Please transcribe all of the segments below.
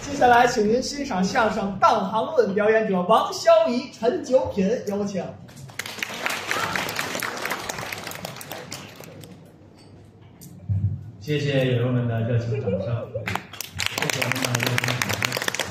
接下来，请您欣赏相声《当行论》，表演者王小乙、陈九品，有请。 谢谢友友们的热情掌声，谢谢您的热情掌声。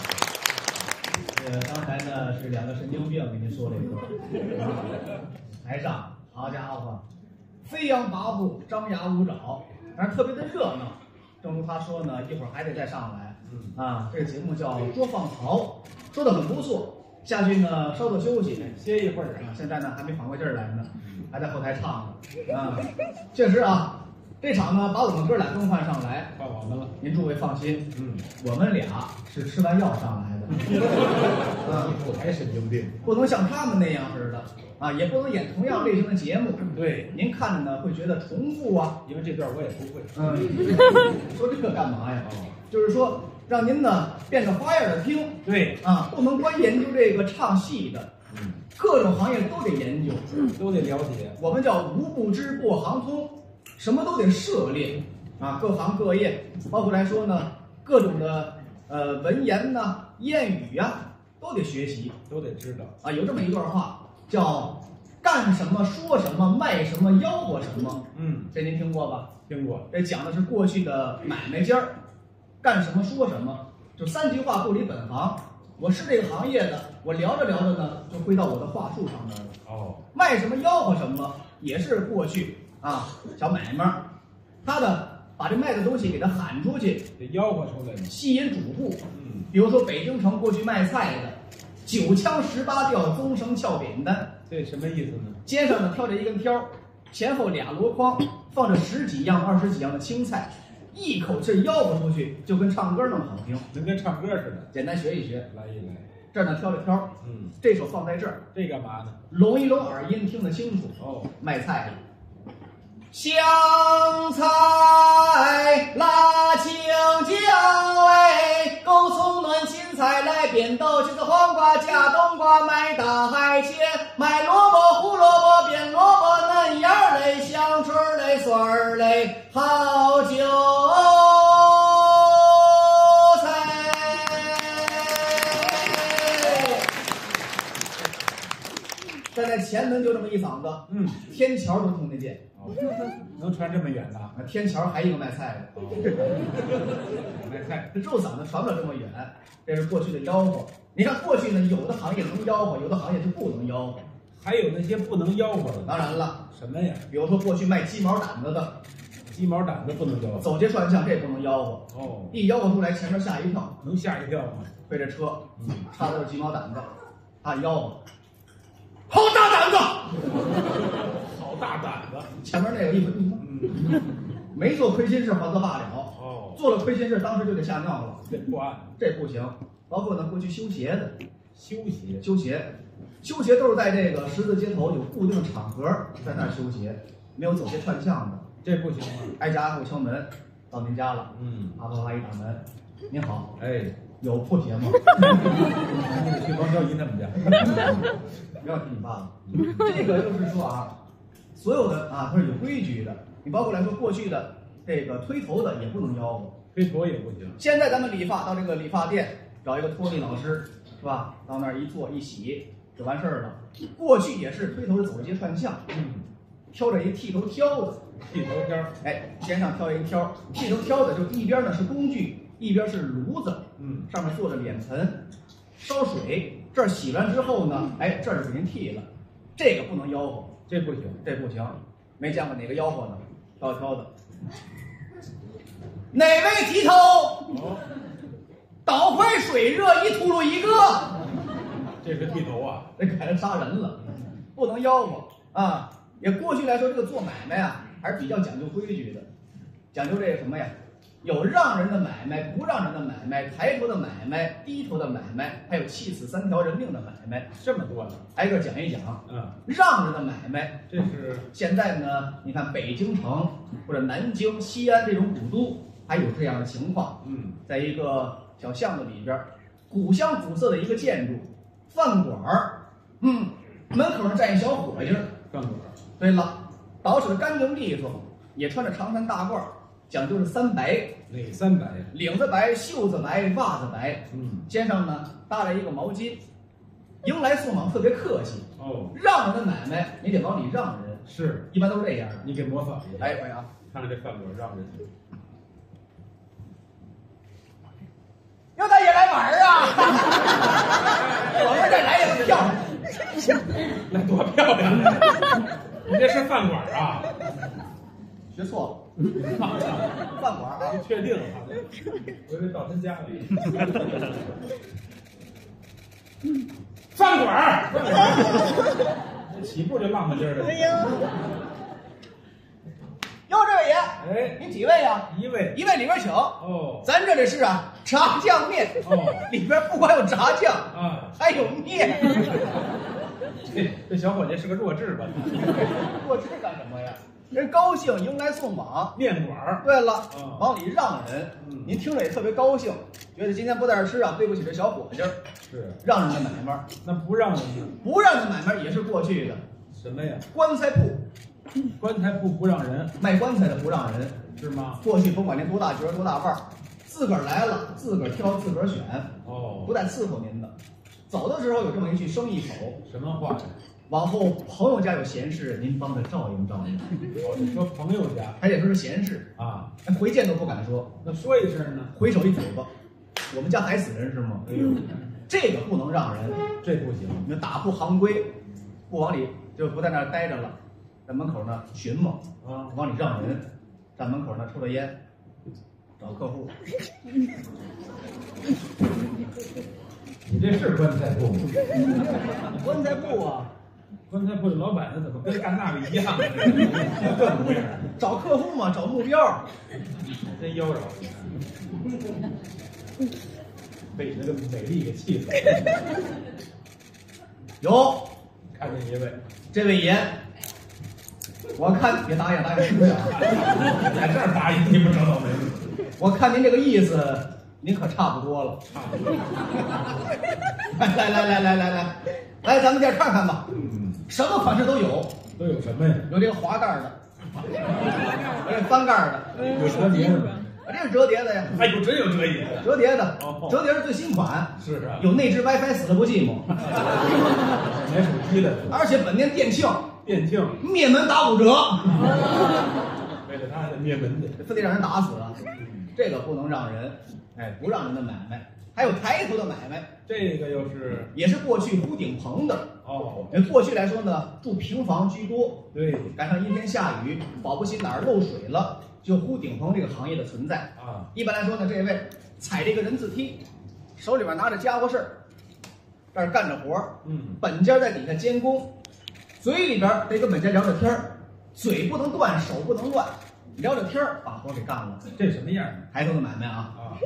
刚才呢是两个神经病给您说了一段，台上好家伙，飞扬跋扈，张牙舞爪，但是特别的热闹。正如他说呢，一会儿还得再上来。这个节目叫捉放曹，说的很不错。下去呢稍作休息，歇一会儿啊。现在呢还没缓过劲儿来呢，还在后台唱呢。确实啊。这场呢，把我们哥俩更换上来， 换我们了。 您诸位放心，我们俩是吃完药上来的， 我还神经病， 不能像他们那样似的啊，也不能演同样类型的节目。 对， 您看着呢会觉得重复啊， 因为这段我也不会。 说这个干嘛呀？就是说让您呢变着花样的听。 对啊，不能光研究这个唱戏的，各种行业都得研究， 都得了解。 我们叫无不知过行通。什么都得涉猎啊，各行各业，包括来说呢，各种的文言呐、谚语呀，都得学习， 都得知道啊。有这么一段话叫“干什么说什么，卖什么吆喝什么”。这您听过吧？ 听过。 这讲的是过去的买卖家儿，干什么说什么，就三句话不离本行。我是这个行业的，我聊着聊着呢，就归到我的话术上面了。卖什么吆喝什么，也是过去。小买卖，他的把这卖的东西给他喊出去， 得吆喝出来， 吸引主顾。比如说北京城过去卖菜的，9腔18调，棕绳翘扁担， 这什么意思呢？ 肩上呢挑着一根挑，前后2箩筐，放着10几样、20几样的青菜，一口气吆喝出去，就跟唱歌那么好听， 能跟唱歌似的。 简单学一学， 来一来。 这儿呢挑着挑，这手放在这儿， 这干嘛呢？ 拢一拢耳音，听得清楚。卖菜的。香菜、辣青椒，狗葱、嫩青菜来扁豆，韭菜、黄瓜加冬瓜，卖大海鲜，卖萝卜、胡萝卜、扁萝卜，嫩芽儿嘞、香椿儿嘞、蒜儿嘞，好韭菜。站在前门就这么一嗓子，天桥都听得见。 能传这么远呢？ 天桥还一个卖菜的， 卖菜， 这肉嗓子传不了这么远，这是过去的吆喝。你看过去呢，有的行业能吆喝，有的行业就不能吆喝， 还有那些不能吆喝的。 当然了， 什么呀？ 比如说过去卖鸡毛掸子的， 鸡毛掸子不能吆喝， 走街串巷这不能吆喝。一吆喝出来，前面吓一跳， 能吓一跳吗？ 推着车，插的是鸡毛掸子，他吆喝，好大胆子！ 好大胆子！ 前面那个一没做亏心事还则罢了，做了亏心事当时就得吓尿了， 这破案， 这不行。包括呢，过去修鞋的， 修鞋都是在这个十字街头有固定场合在那儿修鞋，没有走街串巷的， 这不行吗？ 挨家挨户敲门，到您家了，啪啪啪一打门，您好，有破鞋吗？ 你得去王小姨他们家， 不要提你爸了。这个就是说啊，所有的啊，它是有规矩的。你包括来说，过去的这个推头的也不能吆喝， 推头也不行。 现在咱们理发到这个理发店找一个托尼老师，是吧？到那儿一坐一洗就完事儿了。过去也是推头是走街串巷，挑着一剃头挑子，肩上挑一挑，剃头挑子就一边呢是工具，一边是炉子，上面坐着脸盆，烧水。这儿洗完之后呢，这儿就给您剃了，这个不能吆喝， 这不行， 这不行，没见过哪个吆喝的，挑挑的。哪位剃头？倒快水热，一秃噜一个。 这是剃头啊， 这赶上杀人了，不能吆喝啊！也过去来说，这个做买卖啊，还是比较讲究规矩的，讲究这个什么呀？有让人的买卖，不让人的买卖，抬头的买卖，低头的买卖，还有气死3条人命的买卖， 这么多呢， 挨个讲一讲。让人的买卖， 这是现在呢，你看北京城或者南京、西安这种古都，还有这样的情况。在一个小巷子里边，古香古色的一个建筑，饭馆儿，门口上站一小伙计， 饭馆。 对了，捯饬的干净利索，也穿着长衫大褂， 讲究是3白， 哪3白？ 领子白、袖子白、袜子白。肩上呢搭了一个毛巾，迎来送往特别客气。 哦， 让人的买卖你得往里让人， 是， 一般都是这样的。 你给模仿一下。 哎，可以啊。 看看这饭馆让人。 哟，大爷来玩儿啊！我们这来也漂亮， 那多漂亮啊！你这是饭馆啊？ 学错了，饭馆啊。 你确定啊？我以为到他家里。饭馆，这起步就浪漫劲儿的。 哎呀， 哟，这位爷， 哎， 您几位呀一位， 一位里边请。 哦， 咱这里是啊，炸酱面。 哦， 里边不光有炸酱啊， 还有面。 这小伙计是个弱智吧？ 弱智干什么呀？人高兴，迎来送往。 面馆儿。 对了，往里让人，您听着也特别高兴，觉得今天不在这儿吃啊，对不起这小伙计儿。 是让人的买卖， 那不让人呢？ 不让人买卖也是过去的。 什么呀？ 棺材铺， 棺材铺不让人， 卖棺材的不让人， 是吗？ 过去甭管您多大角多大腕儿，自个儿来了，自个儿挑，自个儿选， 哦， 不带伺候您的。走的时候有这么一句生意口， 什么话呀？ 往后朋友家有闲事，您帮着照应照应。 哦，你说朋友家还得说是闲事啊， 回见都不敢说， 那说一声呢？ 回手一嘴巴，我们家还死人是吗？ 哎呦， 这个不能让人， 这不行。 你们打破行规，不往里就不在那儿待着了，在门口呢寻摸啊， 往里让人，站门口呢抽着烟，找客户。 你这是棺材铺吗？ 棺材铺啊， 棺材铺的老板怎么跟干那个一样啊？这模样， 找客户嘛，找目标， 真妖娆。被你那个美丽给气死了。 有看见一位， 这位爷，我看别答应答应吃不了， 在这儿答应你不找倒霉。 我看您这个意思，您可差不多了。 差不多。 来，咱们店看看吧。 嗯， 什么款式都有， 都有什么呀？ 有这个滑盖的，有这翻盖的， 有折叠的吗？ 这是折叠的呀。 哎呦，真有折叠的。 折叠的哦， 折叠是最新款。 是啊， 有内置 WiFi， 死了不寂寞。 买手机的， 而且本店店庆， 电竞， 灭门打5折。 为了他还得灭门去， 非得让人打死啊！这个不能让人，哎，不让人的买卖。还有抬头的买卖， 这个又是也是过去糊顶棚的。 哦， 过去来说呢，住平房居多， 对赶上阴天下雨，保不齐哪儿漏水了，就糊顶棚这个行业的存在。 啊， 一般来说呢，这位踩着一个人字梯，手里边拿着家伙事儿，这儿干着活儿，本家在底下监工，嘴里边得跟本家聊着天儿，嘴不能断，手不能乱，聊着天儿把活给干了。 这什么样抬头的买卖啊！ 啊？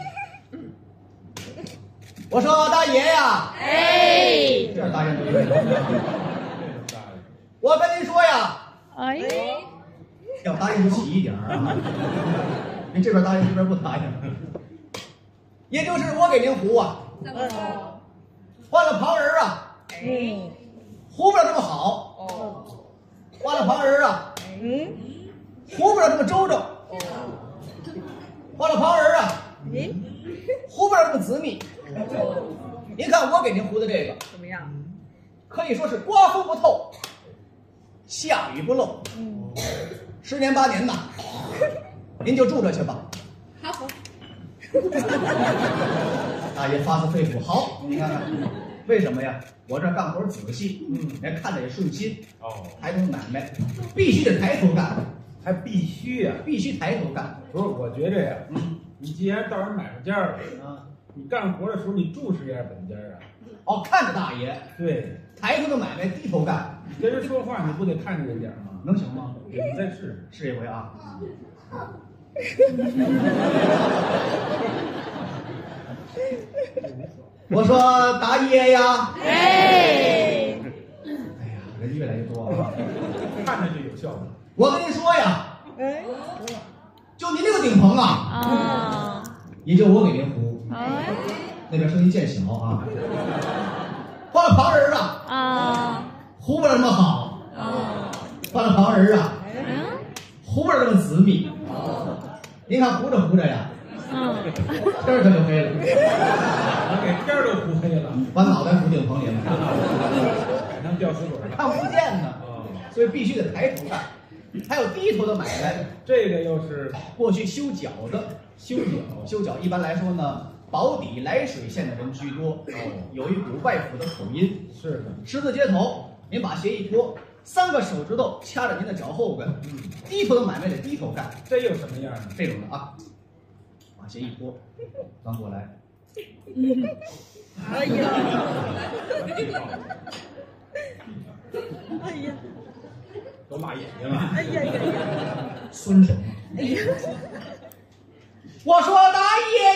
我说大爷呀， 哎， 这是大爷对这种大爷， 我跟您说呀， 哎， 要答应就起一点儿啊！您这边答应，这边不答应，也就是我给您糊啊，换了旁人啊，糊不了这么好，换了旁人啊，糊不了这么周正，换了旁人啊，糊不了这么紫密。您看我给您糊的这个怎么样？ 可以说是刮风不透，下雨不漏，10年8年的，您就住这去吧。 好， 大爷发自肺腑，好，你看看，为什么呀？我这干活仔细，人看着也顺心。 哦， 抬头买卖必须得抬头干， 还必须呀！ 必须抬头干。 不是，我觉着呀，你既然到人买卖家了啊， 你干活的时候你注视一下本家啊。 哦，看着大爷， 对， 抬头的买卖低头干， 跟人说话你不得看着人点吗？ 能行吗？ 你再试试。 试一回啊。我说大爷呀，哎呀，人越来越多啊， 看着就有效果。 我跟您说呀，就您这个顶棚啊， 也就我给您糊， 哎， 那边声音渐小啊。换了旁人啊，糊不了这么好，换了旁人啊，糊不了这么紫密， 您看糊着糊着呀，根儿它就黑了， 给天儿都糊黑了， 把脑袋糊顶棚里了， 改成吊死鬼了， 看不见呢，所以必须得抬头看。还有低头的买卖， 这个又是过去修脚的，修脚一般来说呢，保底涞水县的人居多，有一股外府的口音。 是的， 十字街头，您把鞋一脱，3个手指头掐着您的脚后跟，低头的买卖得低头干。 这又什么样呢？ 这种的啊，把鞋一脱，翻过来， 哎呀，哎呀， 都辣眼睛了。 哎呀呀呀， 酸爽。 哎呀， 我说大爷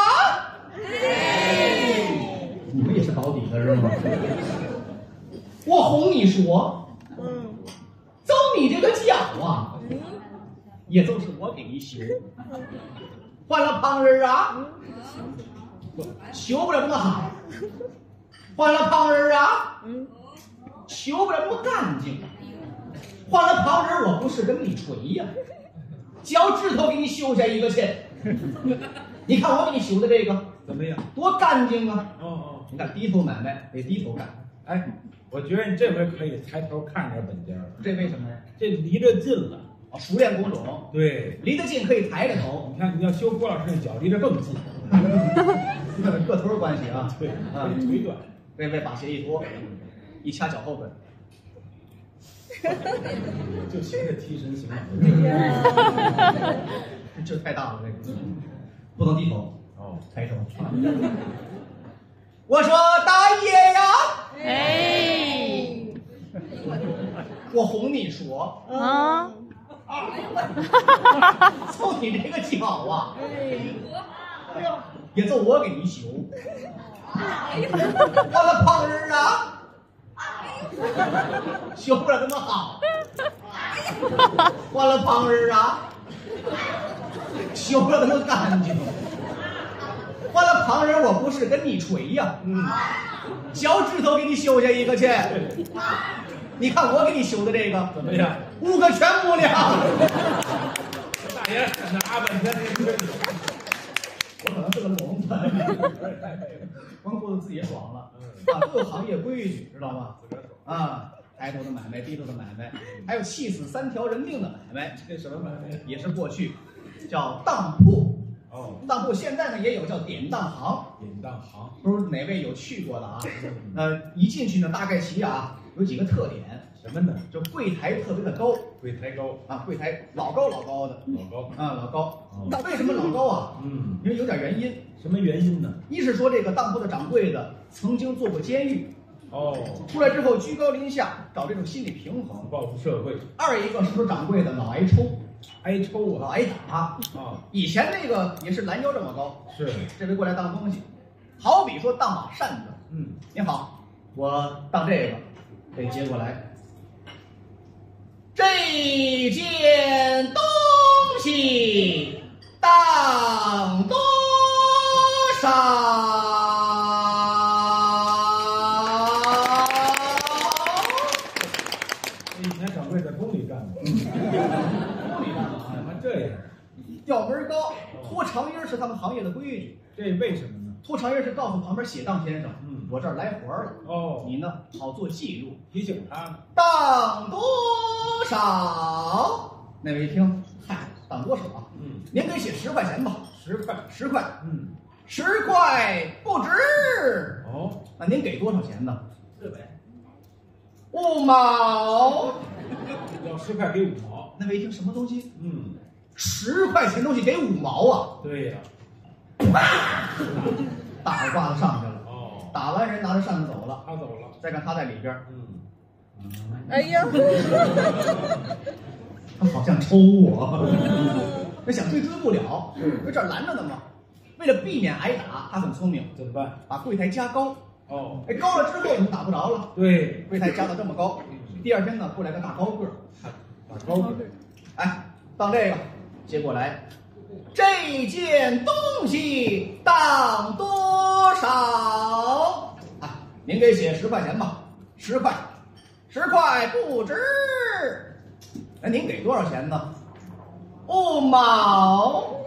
呀，你们也是保底的是吗？我哄你说，走你这个脚啊，也都是我给你修，换了旁人啊，修不了这么好，换了旁人啊，修不了这么干净，换了旁人我不是跟你锤呀，脚趾头给你修下一个去，你看我给你修的这个怎么样？ 多干净啊！ 哦， 你看低头买卖得低头干， 哎，我觉得你这回可以抬头看着本家了。 这为什么呀？ 这离着近了。 哦，熟练工种， 对， 离得近可以抬着头， 你看你要修郭老师那脚，离着更近。 个头关系啊。 对， 啊， 腿短。 微微把鞋一脱，一掐脚后跟， 就学着提神醒脑。 这太大了，这个不能低头， 哦， 抬头。我说大爷呀， 哎， 我哄你说， 啊， 凑你这个脚啊，也就我给你修，换了旁人啊，修不了这么好，换了旁人啊，修不了这么干净，换了旁人我不是跟你锤呀，脚趾头给你修下一个去，你看我给你修的这个怎么样 ？5个全不了。 大爷拿半天这个， 我可能是个聋子，光顾着自己爽了。啊，各个行业规矩知道吗？啊，抬头的买卖，低头的买卖，还有气死3条人命的买卖， 这什么买卖？ 也是过去叫当铺。 哦， 当铺现在呢也有叫典当行， 典当行。 不知哪位有去过的啊？一进去呢，大概其啊有几个特点， 什么呢？ 就柜台特别的高柜台高啊，柜台老高的老高啊，老高。 哦为什么老高啊？ 嗯， 因为有点原因。 什么原因呢？ 一是说这个当铺的掌柜的曾经做过监狱， 哦， 出来之后居高临下，找这种心理平衡。 报复社会， 二一个是说掌柜的老挨抽， 挨抽啊！ 老挨打。 啊， 以前那个也是拦腰这么高， 是， 这回过来当东西，好比说当把扇子。您好，我当这个，得接过来。这件东西当多少？ 以前掌柜在宫里干过， 宫里干嘛怎么这样？ 调门高，拖长音是他们行业的规矩。 这为什么呢？ 拖长音是告诉旁边写当先生，我这儿来活了， 哦， 你呢好做记录。 提醒他， 当多少？那位一听，嗨，当多少？您给写10块钱吧 10块 ，10块，10块不值。 哦， 那您给多少钱呢？400。5毛。 要10块给5毛。 那位一听什么东西？10块钱东西给5毛啊？ 对呀， 大耳刮子上去了。 哦， 打完人拿着扇子走了， 他走了。 再看他在里边， 哎呀， 他好像抽我，那想追不了，因为这儿拦着呢嘛。为了避免挨打，他很聪明， 怎么办？ 把柜台加高。 哦， 哎，高了之后就打不着了。 对， 柜台加到这么高，第二天呢过来个大高个儿， 打高个， 哎，当这个接过来，这件东西当多少？啊，您给写10块钱吧，10块，10块不值。那您给多少钱呢？5毛。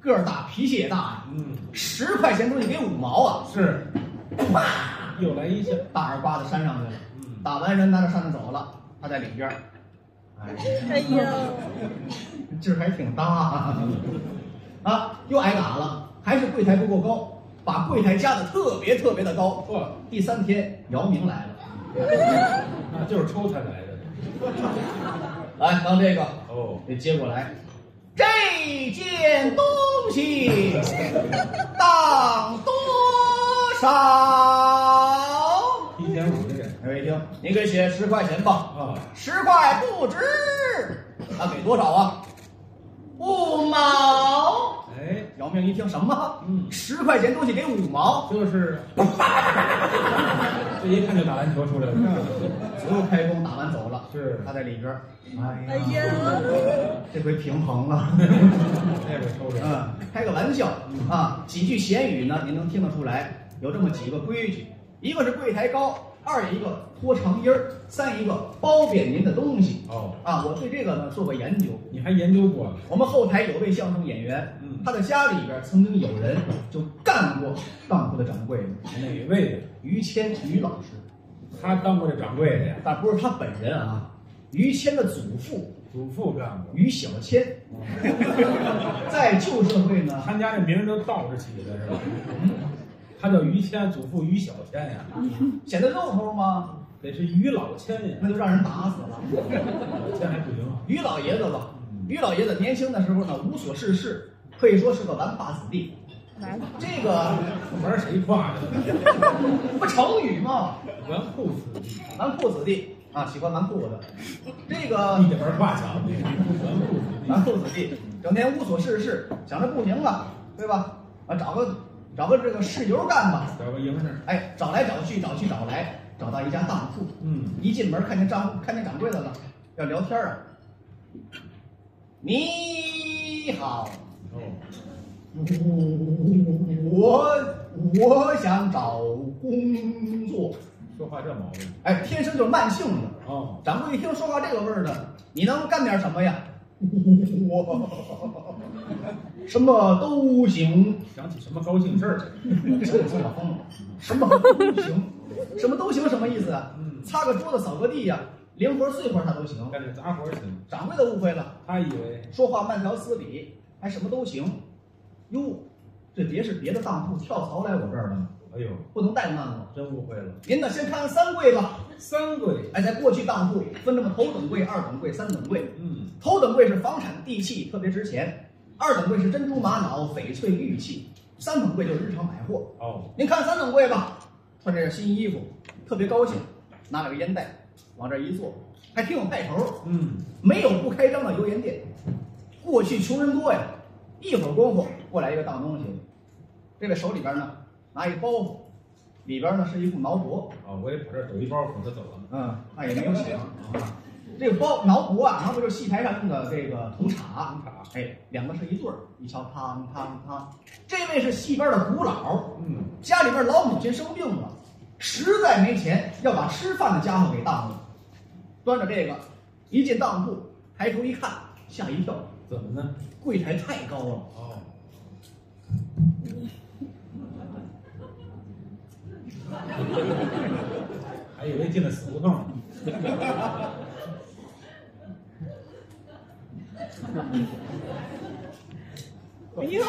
个儿大，脾气也大呀。10块钱东西给5毛啊！ 是， 啪， 又来一下， 大耳刮子扇上去了。打完人拿着扇子走了，他在里边儿， 哎呀， 劲儿还挺大啊！又挨打了，还是柜台不够高，把柜台加的特别的高。第3天，姚明来了， 那就是抽他来的。 来当这个哦， 得接过来。这件东西当多少？ 1.5的人， 各位一听，您给写10块钱吧。 啊 ，10块不值，那给多少啊？5毛。 哎， 姚明一听什么？10块钱东西给5毛， 就是，这一看就打篮球出来了。 左右开弓，打完走了。 是， 他在里边， 哎呀， 这回平衡了。 那个抽人， 开个玩笑啊，几句闲语呢，您能听得出来，有这么几个规矩：一个是柜台高，2一个拖长音儿，3一个包贬您的东西。我对这个呢做过研究。 你还研究过？ 我们后台有位相声演员，他的家里边曾经有人就干过当铺的掌柜的。 哪位呀？ 于谦于老师， 他当过这掌柜的呀？ 但不是他本人啊。于谦的祖父干过。 于小谦，在旧社会呢， 他家这名儿都倒着起的是吧？他叫于谦，祖父于小谦呀。 显得肉头吗？ 得是于老谦呀， 那就让人打死了。 老谦还不行。 于老爷子吧，于老爷子年轻的时候呢，无所事事，可以说是个纨绔子弟。这个玩谁夸的？ 不成语吗？ 纨绔子弟， 纨绔子弟啊，喜欢纨绔的。这个你得玩夸奖， 纨绔子弟，整天无所事事，想着不行了，对吧？找个这个事由干吧， 找个营生。 哎，找来找去，找到一家当铺。一进门看见掌柜的了，要聊天啊。你好。我想找工作。 说话这毛病。 哎，天生就是慢性的。掌柜一听说话这个味儿的，你能干点什么呀？我什么都行。 想起什么高兴事儿去？ 这老疯了，什么都行，什么都行，什么意思啊？擦个桌子，扫个地呀，零活碎活他都行， 干这杂活行。 掌柜的误会了， 他以为说话慢条斯理，还什么都行。哟，这别是别的当铺跳槽来我这儿了吗？ 哎呦， 不能怠慢了， 真误会了。 您呢，先看3柜吧。 3柜， 哎，在过去当铺分这么头等柜、2等柜、3等柜。头等柜是房产地契，特别值钱；2等柜是珍珠玛瑙、翡翠玉器；3等柜就是日常买货。您看3等柜吧，穿着新衣服，特别高兴，拿了个烟袋往这一坐，还挺有派头。没有不开张的油盐店。过去穷人多呀，一会儿功夫过来一个当东西，这个手里边呢拿一包袱，里边呢是一副挠脖。 我也跑这儿抖一包捧着走了。 那也没有响。这个挠脖啊，挠脖就是戏台上用的这个铜镲。哎，2个是一对儿，一敲汤汤汤。这位是戏班的古老，家里边老母亲生病了，实在没钱，要把吃饭的家伙给当了。端着这个一进当铺，抬头一看，吓一跳。 怎么呢？ 柜台太高了。 还以为进了死胡同。 哎呦，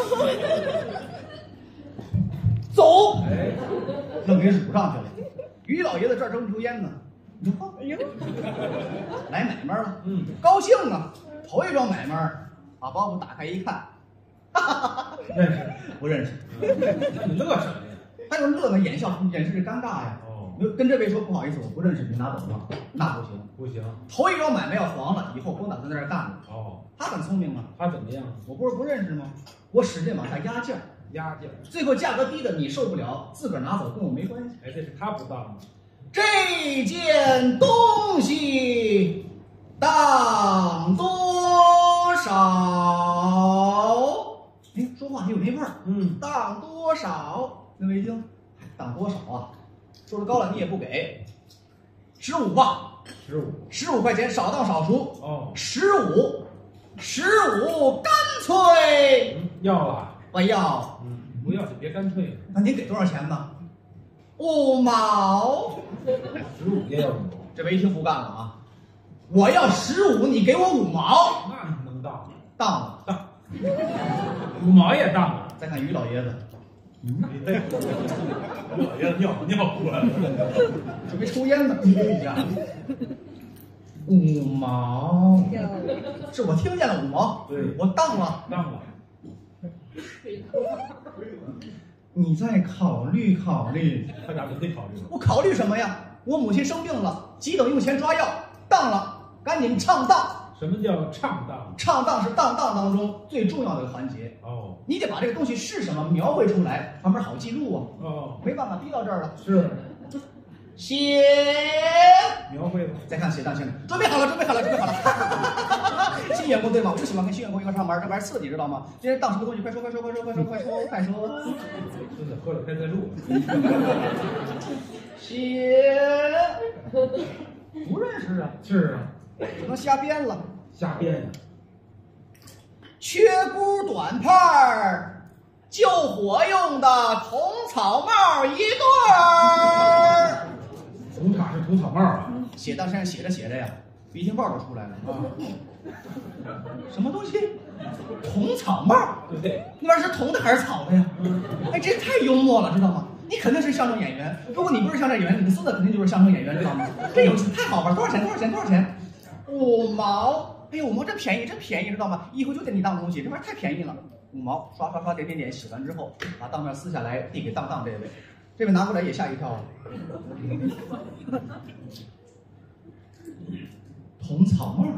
走！ 哎， 愣给数上去了。于老爷子这儿正抽烟呢， 哎呦， 来买卖了。高兴啊！头一桩买卖，把包袱打开一看， 认识不认识？ 那你乐什么呀？ 他就乐呢，掩示这尴尬呀。跟这位说不好意思，我不认识，您拿走吧。那不行， 不行。 头一桩买卖要黄了，以后甭打算在这儿干了。他很聪明啊。 他怎么样？ 我不是不认识吗？我使劲往下压价，最后价格低的你受不了，自个儿拿走跟我没关系。 哎，这是他不当吗？ 这件东西当多少？哎，说话还有那味儿。当多少？那位一听，当多少啊？说的高了你也不给，15吧。15块钱，少当少数。15，干脆要了。 我要。 不要就别干脆了。 那您给多少钱呢？5毛。 15也要5毛。 这位一听不干了啊！我要15，你给我5毛。 那能当？ 当了。 当。5毛也当了。 再看于老爷子， 于老爷子尿过来了， 准备抽烟呢。哎呀，5毛，是我听见了5毛， 对， 我当了， 当了。 你再考虑考虑。 他咋就得考虑了？ 我考虑什么呀？我母亲生病了，急等用钱抓药，当了，赶紧唱当。 什么叫唱当？ 唱当是当当中最重要的环节。 哦， 你得把这个东西是什么描绘出来，旁边好记录啊。 哦， 没办法，逼到这儿了。 是。 写。 描绘吧。 再看写当先生，准备好了，准备好了，准备好了。新员工对吗？我就喜欢跟新员工一块上班，这玩意儿刺激，知道吗？今天当什么东西？快说，快说，快说，快说，快说，快说。 真的喝了开塞露。 写。不认识啊。 是啊。 只能瞎编了。 瞎编呀。 缺箍短帕儿，救火用的铜草帽1对儿。 红塔是铜草帽啊。 写当先生写着写着呀，鼻涕泡都出来了啊！什么东西？铜草帽？ 对， 那玩意儿是铜的还是草的呀？哎，这太幽默了，知道吗？你肯定是相声演员，如果你不是相声演员，你的孙子肯定就是相声演员，知道吗？这有趣，太好玩！多少钱？多少钱？多少钱？5毛！哎呦，5毛真便宜，真便宜，知道吗？以后就给你当东西，这玩意儿太便宜了。5毛，刷刷刷，点点点，洗完之后，把当面撕下来，递给当这位。这位拿过来也吓一跳啊！铜草帽，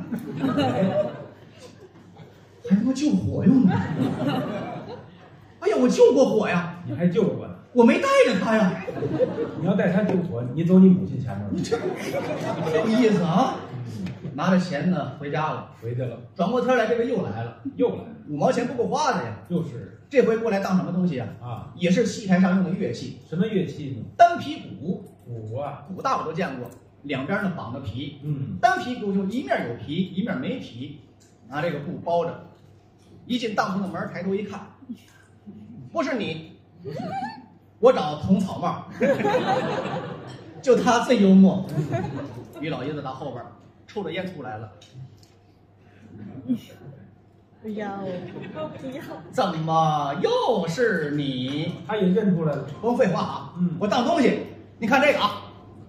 还他妈救火用的！哎呀，我救过火呀！ 你还救过呢？ 我没带着他呀！ 你要带他救火，你走你母亲前面。 你这有意思啊！拿着钱呢，回家了， 回去了。 转过天来，这位又来了，5毛钱不够花的呀。 就是， 这回过来当什么东西啊？ 啊， 也是戏台上用的乐器。 什么乐器呢？ 单皮鼓。 鼓啊， 鼓大我都见过，两边呢绑着皮。单皮鼓就一面有皮，一面没皮，拿这个布包着。一进当铺的门，抬头一看，不是你，我找铜草帽，就他最幽默。于老爷子到后边抽着烟出来了。 不要， 怎么又是你？ 他也认出来了。 不用废话啊，我当东西，你看这个啊。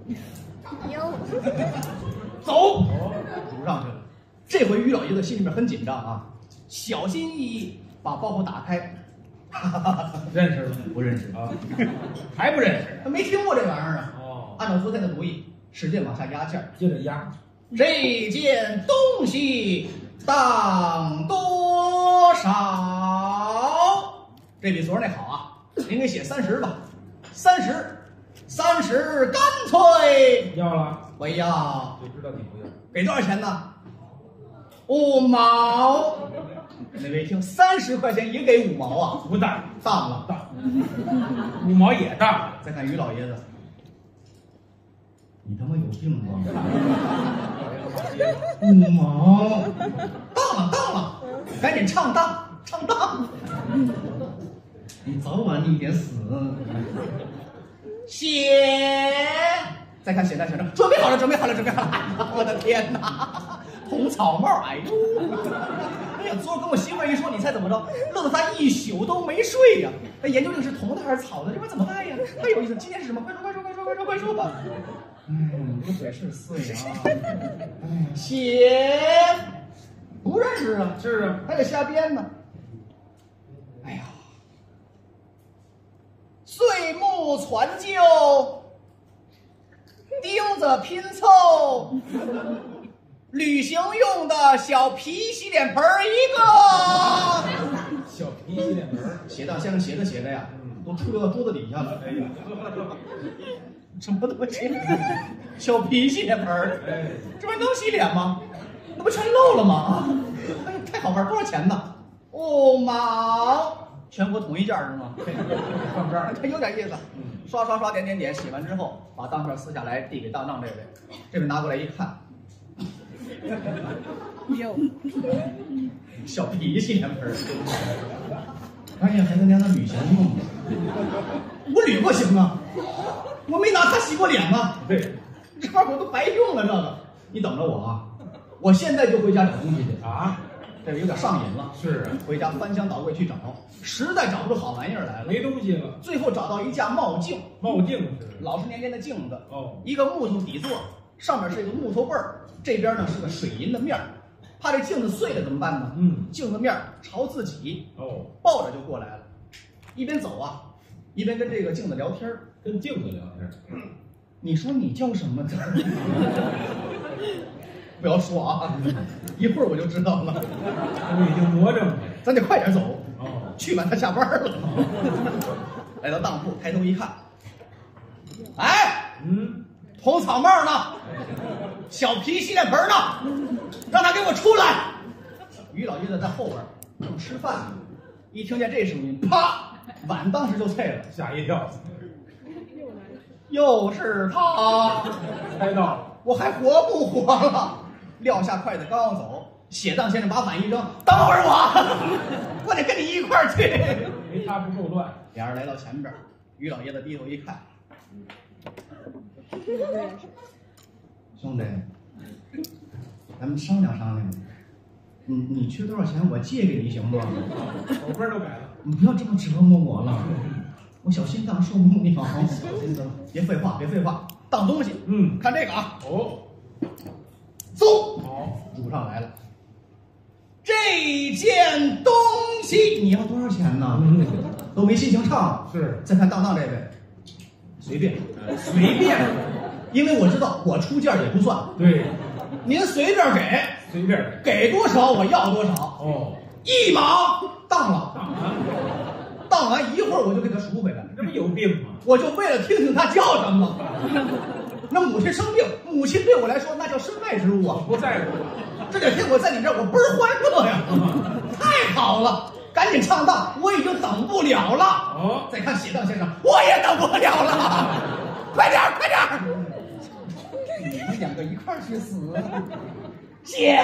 走，拄上去了。这回于老爷子心里面很紧张啊，小心翼翼把包袱打开。 认识了？ 不认识啊？还不认识？ 他没听过这玩意儿啊。 哦， 按照昨天的主意，使劲往下压件， 接着压。 这件东西当多少？这比昨儿那好啊，您给写30吧，30，干脆要了。 我要。 就知道你不要。 给多少钱呢？5毛。那位一听30块钱也给5毛啊？ 不当， 当了， 当。5毛也当。 再看于老爷子，你他妈有病吗？5毛，当了，赶紧唱当。你早晚你得死。写，再看写单先生，准备好了。我的天哪，铜草帽，哎呦！哎呀，昨儿跟我媳妇儿一说，你猜怎么着？乐得她一宿都没睡呀。那研究这个是铜的还是草的，这玩意怎么戴呀？太有意思了。今天是什么？快说吧！这嘴是碎啊！写，不认识啊？ 是啊， 还得瞎编呢。哎呀，岁暮攒旧，钉子拼凑，旅行用的小皮洗脸盆1个。 小皮洗脸盆。 写当先生写着呀，都出溜到桌子底下了。哎呀，什么东西？小皮洗脸盆儿，这玩意能洗脸吗？那不全漏了吗？哎呀，太好玩！多少钱呢？5毛，全国统一价是吗？ 放这儿， 它有点意思。刷，点，洗完之后把当片撕下来递给当这位，这位拿过来一看， 有小皮洗脸盆儿。 而且还跟人家那铝钱用呢。我铝过行啊，我没拿它洗过脸吗？ 对， 这玩意儿我都白用了。这个，你等着我啊！我现在就回家找东西去啊， 这个有点上瘾了。 是啊， 回家翻箱倒柜去找，实在找不出好玩意儿来了， 没东西了。 最后找到一架帽镜， 帽镜是老实年间的镜子， 哦， 一个木头底座，上面是一个木头背儿，这边呢是个水银的面儿。怕这镜子碎了怎么办呢？镜子面儿朝自己， 哦， 抱着就过来了，一边走啊，一边跟这个镜子聊天儿。 跟镜子聊天。 你说你叫什么字儿？不要说啊，一会儿我就知道了。 我已经魔怔了。 咱得快点走， 哦， 去晚他下班了。来到当铺，抬头一看，哎，红草帽呢？小皮洗脸盆呢？让他给我出来！于老爷子在后边正吃饭呢，一听见这声音，啪，碗当时就碎了， 吓一跳。 又是他， 猜到了， 我还活不活了？撂下筷子刚要走，血当先生把碗一扔，等会儿我得跟你一块儿去。 没他不够乱。 俩人来到前边，于老爷子低头一看，兄弟，咱们商量商量，你缺多少钱我借给你行吗？ 口风都改了。 你不要这么折磨我了，我小心脏受不了。别废话，别废话，当东西。看这个啊。 哦， 走， 好， 煮上来了。这件东西你要多少钱呢？都没心情唱了。 是。 再看当这位，随便， 随便， 因为我知道我出价也不算。 对， 您随便给， 随便给多少我要多少。 哦 ，1毛当了， 啊， 当完一会儿我就给他赎回来。 这不有病吗？ 我就为了听听他叫什么。那母亲生病，母亲对我来说那叫身外之物啊， 不在乎。 这2天我在你这儿，我倍儿欢乐呀，太好了！赶紧上当，我已经等不了了。 哦， 再看写当先生，我也等不了了，快点儿，快点儿！你们2个一块儿去死！姐，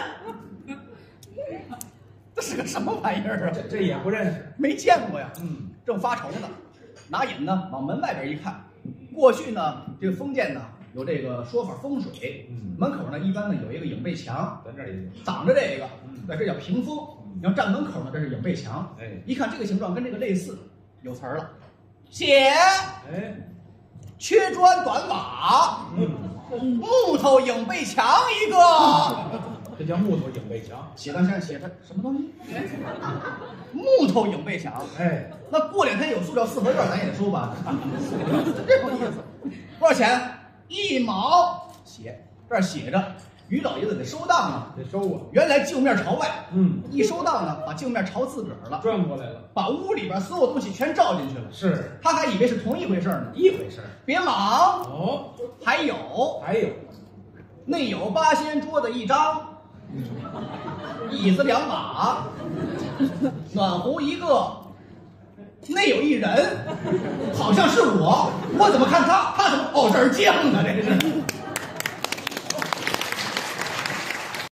这是个什么玩意儿啊？ 这也不认识， 没见过呀。正发愁呢，拿眼呢往门外边一看，过去呢这个封建呢有这个说法风水，门口呢一般呢有一个影背墙， 咱这也有， 挡着这个，这叫屏风。你要站门口呢，这是影背墙。 哎， 一看这个形状跟这个类似，有词儿了，写哎， 缺砖短瓦，木头影背墙一个。 这叫木头影背墙。 写当先生写的什么东西？木头影背墙。 哎， 那过2天有塑料4合院，咱也得收吧？这种意思。多少钱？1毛。写这儿写着，于老爷子得收档啊， 得收啊。 原来镜面朝外，一收档呢，把镜面朝自个儿了， 转过来了， 把屋里边所有东西全照进去了。 是， 他还以为是同一回事呢。 一回事。 别忙， 哦， 还有内有8仙桌子1张，椅子2把，暖壶1个，内有1人，好像是我怎么看他怎么这儿犟呢？这是。